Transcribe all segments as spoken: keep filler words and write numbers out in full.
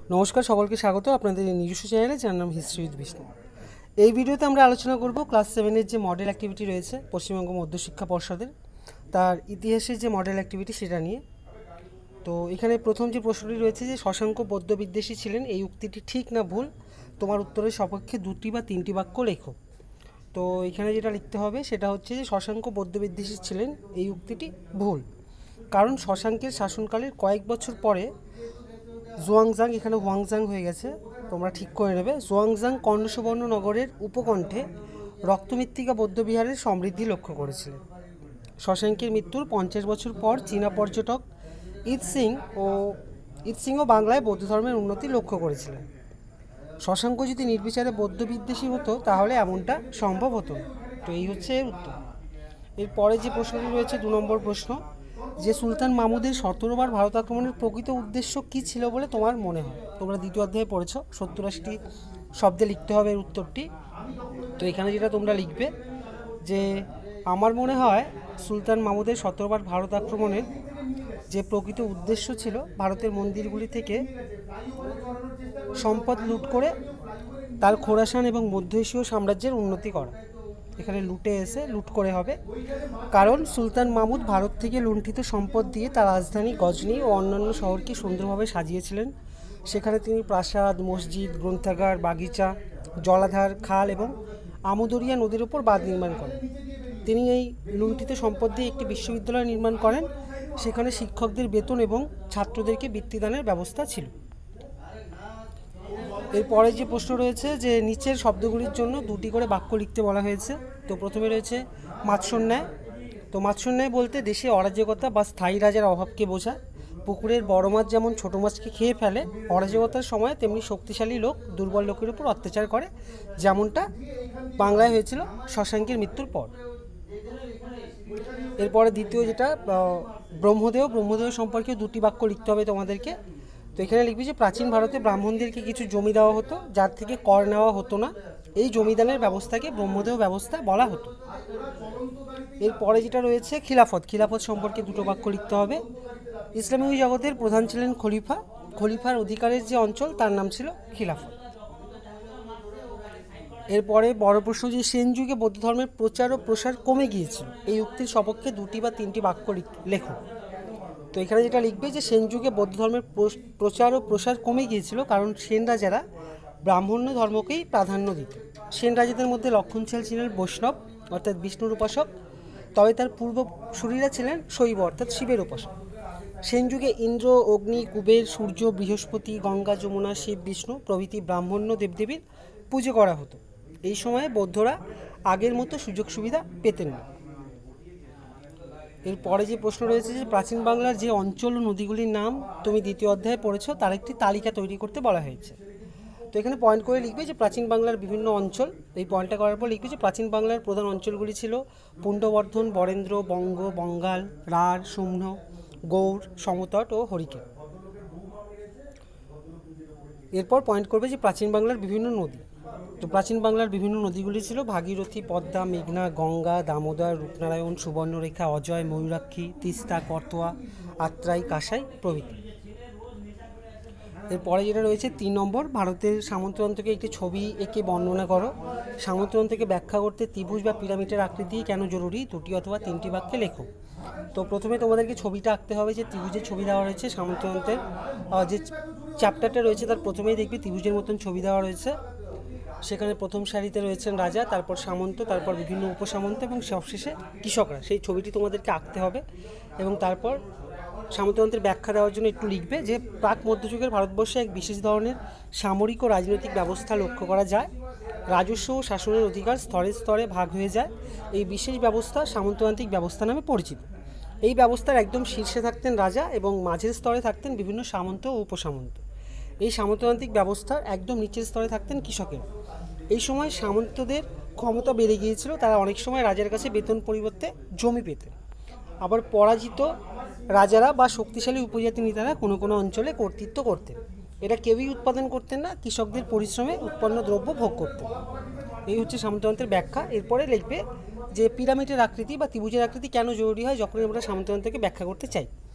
নমস্কার, সকলকে স্বাগত আপনাদের নিজস্ব চ্যানেলে, যার নাম হিস্ট্রি উইথ বিষ্ণু। এই ভিডিওতে আমরা আলোচনা করব ক্লাস সেভেনের যে মডেল অ্যাক্টিভিটি রয়েছে পশ্চিমবঙ্গ মধ্যশিক্ষা পর্ষদের, তার ইতিহাসের যে মডেল অ্যাক্টিভিটি সেটা নিয়ে। তো এখানে প্রথম যে প্রশ্নটি রয়েছে যে শশাঙ্ক বৌদ্ধ বিদ্বেষী ছিলেন, এই উক্তিটি ঠিক না ভুল? তোমার উত্তরের সপক্ষে দুটি বা তিনটি বাক্য লেখো। তো এখানে যেটা লিখতে হবে সেটা হচ্ছে যে শশাঙ্ক বৌদ্ধ বিদ্বেষী ছিলেন, এই উক্তিটি ভুল। কারণ শশাঙ্কের শাসনকালের কয়েক বছর পরে জুয়াংজাং, এখানে ওয়াংজাং হয়ে গেছে, তোমরা ঠিক করে নেবে, জুয়াংজাং কর্ণসুবর্ণ নগরের উপকণ্ঠে রক্তমৃত্তিকা বৌদ্ধবিহারের সমৃদ্ধি লক্ষ্য করেছিলেন। শশাঙ্কের মৃত্যুর পঞ্চাশ বছর পর চীনা পর্যটক ইৎসিং ও ইৎসিংও বাংলায় বৌদ্ধ ধর্মের উন্নতি লক্ষ্য করেছিলেন। শশাঙ্ক যদি নির্বিচারে বৌদ্ধ বিদ্বেষী হতো তাহলে এমনটা সম্ভব হতো। তো এই হচ্ছে এর উত্তর। এরপরে যে প্রশ্নটি রয়েছে দু নম্বর প্রশ্ন, যে সুলতান মাহমুদের সতেরোবার ভারত আক্রমণের প্রকৃত উদ্দেশ্য কী ছিল বলে তোমার মনে হয়? তোমরা দ্বিতীয় অধ্যায়ে পড়েছ, সত্তর আশিটি শব্দে লিখতে হবে এর উত্তরটি। তো এখানে যেটা তোমরা লিখবে যে আমার মনে হয় সুলতান মাহমুদের সতেরোবার ভারত আক্রমণের যে প্রকৃত উদ্দেশ্য ছিল ভারতের মন্দিরগুলি থেকে সম্পদ লুট করে তার খোরাসান এবং মধ্য এশীয় সাম্রাজ্যের উন্নতি করা। এখানে লুটে এসে লুট করে হবে, কারণ সুলতান মাহমুদ ভারত থেকে লুণ্ঠিত সম্পদ দিয়ে তার রাজধানী গজনি ও অন্যান্য শহরকে সুন্দরভাবে সাজিয়েছিলেন। সেখানে তিনি প্রাসাদ, মসজিদ, গ্রন্থাগার, বাগিচা, জলাধার, খাল এবং আমুদরিয়া নদীর ওপর বাঁধ নির্মাণ করেন। তিনি এই লুণ্ঠিত সম্পদ দিয়ে একটি বিশ্ববিদ্যালয় নির্মাণ করেন। সেখানে শিক্ষকদের বেতন এবং ছাত্রদেরকে বৃত্তিদানের ব্যবস্থা ছিল। এরপরে যে প্রশ্ন রয়েছে যে নিচের শব্দগুলির জন্য দুটি করে বাক্য লিখতে বলা হয়েছে। তো প্রথমে রয়েছে মাৎসন্যায়। তো মাৎসন্যায় বলতে দেশে অরাজকতা বা স্থায়ী রাজার অভাবকে বোঝায়। পুকুরের বড় মাছ যেমন ছোটো মাছকে খেয়ে ফেলে, অরাজকতার সময় তেমনি শক্তিশালী লোক দুর্বল লোকের উপর অত্যাচার করে, যেমনটা বাংলায় হয়েছিল শশাঙ্কের মৃত্যুর পর। এরপরে দ্বিতীয় যেটা ব্রহ্মদেব, ব্রহ্মদেব সম্পর্কে দুটি বাক্য লিখতে হবে তোমাদেরকে। তো এখানে লিখবি যে প্রাচীন ভারতে ব্রাহ্মণদেরকে কিছু জমি দেওয়া হতো যার থেকে কর নেওয়া হতো না। এই জমিদানের ব্যবস্থাকে ব্রহ্মদেব ব্যবস্থা বলা হতো। এরপরে যেটা রয়েছে খিলাফত, খিলাফত সম্পর্কে দুটো বাক্য লিখতে হবে। ইসলামী জগতের প্রধান ছিলেন খলিফা, খলিফার অধিকারের যে অঞ্চল তার নাম ছিল খিলাফত। এরপরে বড় প্রশ্ন যে সেন যুগে বৌদ্ধ ধর্মের প্রচার ও প্রসার কমে গিয়েছিল, এই উক্তির সপক্ষে দুটি বা তিনটি বাক্য লেখো। তো এখানে যেটা লিখবে যে সেন যুগে বৌদ্ধ ধর্মের প্রচার ও প্রসার কমে গিয়েছিল কারণ সেন রাজারা ব্রাহ্মণ্য ধর্মকেই প্রাধান্য দিত। সেন রাজাদের মধ্যে লক্ষণশীল ছিলেন বৈষ্ণব অর্থাৎ বিষ্ণুর উপাসক, তবে তার পূর্বসূরীরা ছিলেন শৈব অর্থাৎ শিবের উপাসক। সেন যুগে ইন্দ্র, অগ্নি, কুবের, সূর্য, বৃহস্পতি, গঙ্গা, যমুনা, শিব, বিষ্ণু প্রভৃতি ব্রাহ্মণ্য দেবদেবীর পুজো করা হতো। এই সময়ে বৌদ্ধরা আগের মতো সুযোগ সুবিধা পেতেন না। এরপরে যে প্রশ্ন রয়েছে যে প্রাচীন বাংলার যে অঞ্চল ও নদীগুলির নাম তুমি দ্বিতীয় অধ্যায়ে পড়েছ তার একটি তালিকা তৈরি করতে বলা হয়েছে। তো এখানে পয়েন্ট করে লিখবে যে প্রাচীন বাংলার বিভিন্ন অঞ্চল। এই পয়েন্টটা করার পর লিখবে যে প্রাচীন বাংলার প্রধান অঞ্চলগুলি ছিল পুণ্ডবর্ধন, বরেন্দ্র, বঙ্গ, বঙ্গাল, রাঢ়, সুম্ন, গৌড়, সমতট ও হরিকেন। এরপর পয়েন্ট করবে যে প্রাচীন বাংলার বিভিন্ন নদী। তো প্রাচীন বাংলার বিভিন্ন নদীগুলি ছিল ভাগীরথী, পদ্মা, মেঘনা, গঙ্গা, দামোদর, রূপনারায়ণ, সুবর্ণরেখা, অজয়, ময়ূরাক্ষী, তিস্তা, করতোয়া, আত্রাই, কাঁসাই প্রভৃতি। এরপরে যেটা রয়েছে তিন নম্বর, ভারতের সামন্ততন্ত্রকে একটি ছবি এঁকে বর্ণনা করো। সামন্ততন্ত্রকে ব্যাখ্যা করতে ত্রিভুজ বা পিরামিডের আকৃতি কেন জরুরি? দুটি অথবা তিনটি বাক্যে লেখো। তো প্রথমে তোমাদেরকে ছবিটা আঁকতে হবে, যে ত্রিভুজের ছবি দেওয়া রয়েছে সামন্ততন্ত্রের যে চ্যাপ্টারটা রয়েছে তার প্রথমেই দেখবি ত্রিভুজের মতন ছবি দেওয়া রয়েছে। সেখানে প্রথম সারিতে রয়েছেন রাজা, তারপর সামন্ত, তারপর বিভিন্ন উপসামন্ত এবং সবশেষে কৃষকরা। সেই ছবিটি তোমাদেরকে আঁকতে হবে এবং তারপর সামন্ততন্ত্রের ব্যাখ্যা দেওয়ার জন্য একটু লিখবে যে প্রাক মধ্যযুগের ভারতবর্ষে এক বিশেষ ধরনের সামরিক ও রাজনৈতিক ব্যবস্থা লক্ষ্য করা যায়। রাজস্ব ও শাসনের অধিকার স্তরে স্তরে ভাগ হয়ে যায়। এই বিশেষ ব্যবস্থা সামন্ততান্ত্রিক ব্যবস্থা নামে পরিচিত। এই ব্যবস্থার একদম শীর্ষে থাকতেন রাজা এবং মাঝের স্তরে থাকতেন বিভিন্ন সামন্ত ও উপসামন্ত। এই সামন্ততান্ত্রিক ব্যবস্থার একদম নিচের স্তরে থাকতেন কৃষকের। এই সময় সামন্তদের ক্ষমতা বেড়ে গিয়েছিল, তারা অনেক সময় রাজার কাছে বেতন পরিবর্তে জমি পেতেন। আবার পরাজিত রাজারা বা শক্তিশালী উপজাতি নেতারা কোনো কোনো অঞ্চলে কর্তৃত্ব করতেন। এটা কেউই উৎপাদন করতেন না, কৃষকদের পরিশ্রমে উৎপন্ন দ্রব্য ভোগ করতেন। এই হচ্ছে সামন্ততন্ত্রের ব্যাখ্যা। এরপরে লিখবে যে পিরামিডের আকৃতি বা ত্রিভুজের আকৃতি কেন জরুরি হয় যখন আমরা সামন্ততন্ত্রকে ব্যাখ্যা করতে চাই।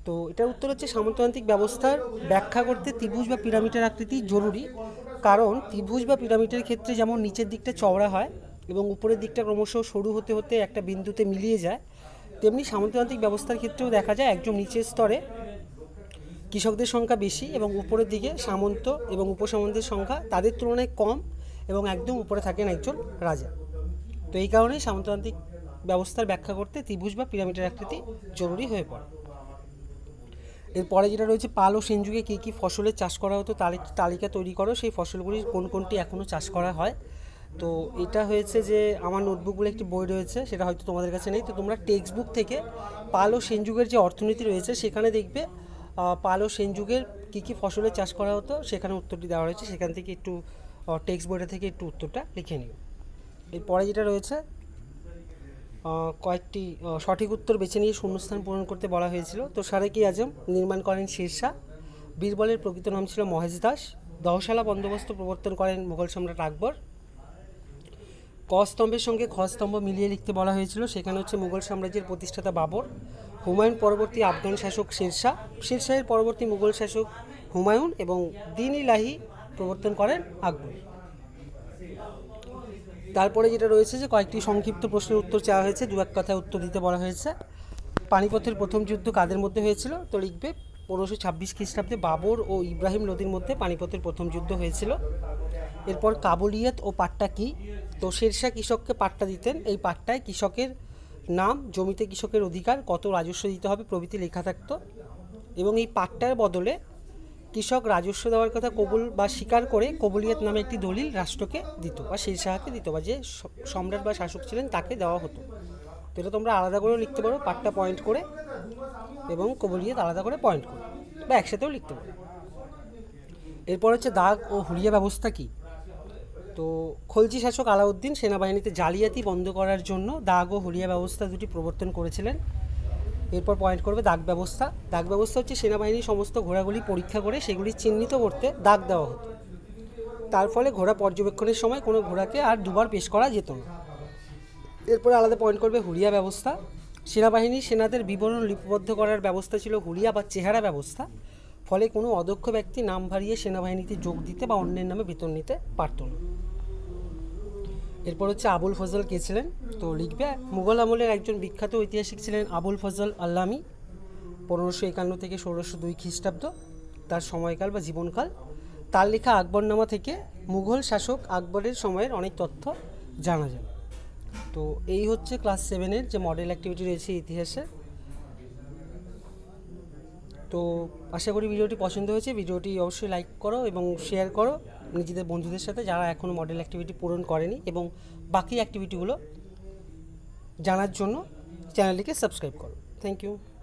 তো এটার উত্তর হচ্ছে সামন্ততান্ত্রিক ব্যবস্থার ব্যাখ্যা করতে ত্রিভুজ বা পিরামিডের আকৃতি জরুরি, কারণ ত্রিভুজ বা পিরামিডের ক্ষেত্রে যেমন নিচের দিকটা চওড়া হয় এবং উপরের দিকটা ক্রমশ সরু হতে হতে একটা বিন্দুতে মিলিয়ে যায়, তেমনি সামন্ততান্ত্রিক ব্যবস্থার ক্ষেত্রেও দেখা যায় একদম নিচের স্তরে কৃষকদের সংখ্যা বেশি এবং উপরের দিকে সামন্ত এবং উপসামন্তের সংখ্যা তাদের তুলনায় কম এবং একদম উপরে থাকেন একজন রাজা। তো এই কারণেই সামন্ততান্ত্রিক ব্যবস্থার ব্যাখ্যা করতে ত্রিভুজ বা পিরামিডের আকৃতি জরুরি হয়ে পড়ে। এরপরে যেটা রয়েছে, পাল ও সেন যুগে কী কী ফসলের চাষ করা হতো তালিকা তৈরি করো, সেই ফসলগুলির কোন কোনটি এখনও চাষ করা হয়। তো এটা হয়েছে যে আমার নোটবুকগুলো একটি বই রয়েছে, সেটা হয়তো তোমাদের কাছে নেই, তো তোমরা টেক্সট বুক থেকে পাল ও সেন যুগের যে অর্থনীতি রয়েছে সেখানে দেখবে পাল ও সেন যুগের কী কী ফসলের চাষ করা হতো সেখানে উত্তরটি দেওয়া রয়েছে, সেখান থেকে একটু টেক্সট বইটা থেকে একটু উত্তরটা লিখে নিও। এরপরে যেটা রয়েছে, কয়েকটি সঠিক উত্তর বেছে নিয়ে শূন্যস্থান পূরণ করতে বলা হয়েছিল। তো সারেকি আজম নির্মাণ করেন শেরশাহ, বীরবলের প্রকৃত নাম ছিল মহেশ দাস, দহশালা বন্দোবস্ত প্রবর্তন করেন মুঘল সম্রাট আকবর, ক স্তম্ভের সঙ্গে খ স্তম্ভ মিলিয়ে লিখতে বলা হয়েছিল, সেখানে হচ্ছে মুঘল সাম্রাজ্যের প্রতিষ্ঠাতা বাবর, হুমায়ুন পরবর্তী আফগান শাসক শেরশাহ, শেরশাহের পরবর্তী মুঘল শাসক হুমায়ুন এবং দিন ইলাহি প্রবর্তন করেন আকবর। তারপরে যেটা রয়েছে যে কয়েকটি সংক্ষিপ্ত প্রশ্নের উত্তর চাওয়া হয়েছে, দু এক কথায় উত্তর দিতে বলা হয়েছে। পানিপথের প্রথম যুদ্ধ কাদের মধ্যে হয়েছিল, তো লিখবে পনেরোশো ছাব্বিশ খ্রিস্টাব্দে বাবর ও ইব্রাহিম লোদির মধ্যে পানিপথের প্রথম যুদ্ধ হয়েছিল। এরপর কাবুলিয়ত ও পাট্টা কী, তো শেরশাহ কৃষককে পাট্টা দিতেন, এই পাট্টায় কৃষকের নাম, জমিতে কৃষকের অধিকার, কত রাজস্ব দিতে হবে প্রভৃতি লেখা থাকতো এবং এই পাট্টার বদলে কৃষক রাজস্ব দেওয়ার কথা কবুল বা স্বীকার করে কবুলিয়ত নামে একটি দলিল রাষ্ট্রকে দিত বা শেরশাহকে দিত বা যে সম্রাট বা শাসক ছিলেন তাকে দেওয়া হতো। তো এটা তোমরা আলাদা করেও লিখতে পারো, পাট্টা পয়েন্ট করে এবং কবুলিয়ত আলাদা করে পয়েন্ট করে বা একসাথেও লিখতে পারো। এরপর হচ্ছে দাগ ও হুরিয়া ব্যবস্থা কী, তো খলজি শাসক আলাউদ্দিন সেনাবাহিনীতে জালিয়াতি বন্ধ করার জন্য দাগ ও হুরিয়া ব্যবস্থা দুটি প্রবর্তন করেছিলেন। এরপর পয়েন্ট করবে দাগ ব্যবস্থা। দাগ ব্যবস্থা হচ্ছে সেনাবাহিনীর সমস্ত ঘোড়াগুলি পরীক্ষা করে সেগুলি চিহ্নিত করতে দাগ দেওয়া হতো, তার ফলে ঘোড়া পর্যবেক্ষণের সময় কোনো ঘোড়াকে আর দুবার পেশ করা যেত না। এরপরে আলাদা পয়েন্ট করবে হুরিয়া ব্যবস্থা। সেনাবাহিনী সেনাদের বিবরণ লিপিবদ্ধ করার ব্যবস্থা ছিল হুরিয়া বা চেহারা ব্যবস্থা, ফলে কোনো অদক্ষ ব্যক্তি নাম ভারিয়ে সেনাবাহিনীতে যোগ দিতে বা অন্যের নামে বেতন নিতে পারত না। এরপর হচ্ছে আবুল ফজল কে ছিলেন, তো লিখবে মুঘল আমলের একজন বিখ্যাত ঐতিহাসিক ছিলেন আবুল ফজল আল্লামি, পনেরোশো একান্ন থেকে ষোলোশো দুই খ্রিস্টাব্দ তার সময়কাল বা জীবনকাল। তার লেখা আকবরনামা থেকে মুঘল শাসক আকবরের সময়ের অনেক তথ্য জানা যায়। তো এই হচ্ছে ক্লাস সেভেনের যে মডেল অ্যাক্টিভিটি রয়েছে ইতিহাসে। তো আশা করি ভিডিওটি পছন্দ হয়েছে, ভিডিওটি অবশ্যই লাইক করো এবং শেয়ার করো নিজেদের বন্ধুদের সাথে যারা এখনও মডেল অ্যাক্টিভিটি পূরণ করেনি, এবং বাকি অ্যাক্টিভিটিগুলো জানার জন্য চ্যানেলটিকে সাবস্ক্রাইব করো। Thank you.